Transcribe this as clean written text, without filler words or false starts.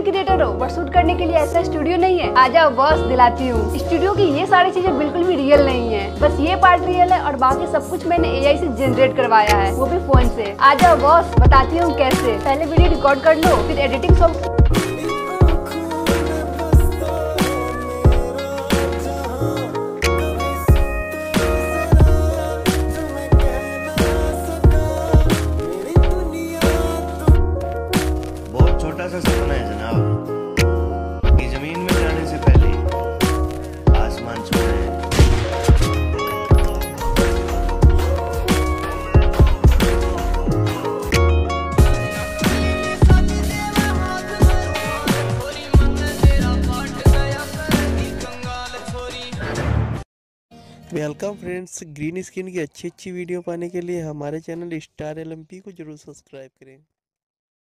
Creator हो but shoot करने के लिए ऐसा स्टूडियो नहीं है? आ जाओ बॉस, दिलाती हूँ। स्टूडियो की ये सारी चीजें बिल्कुल भी रियल नहीं है, बस ये पार्ट रियल है और बाकी सब कुछ मैंने AI से जनरेट करवाया है, वो भी फोन से। आ जाओ बॉस, बताती हूँ कैसे। पहले वीडियो रिकॉर्ड कर लो, फिर एडिटिंग सॉफ्ट छोटा सा सपना है जनाब कि जमीन में जाने से पहले आसमान छूए। वेलकम फ्रेंड्स, ग्रीन स्किन की अच्छी वीडियो पाने के लिए हमारे चैनल स्टार LMP को जरूर सब्सक्राइब करें।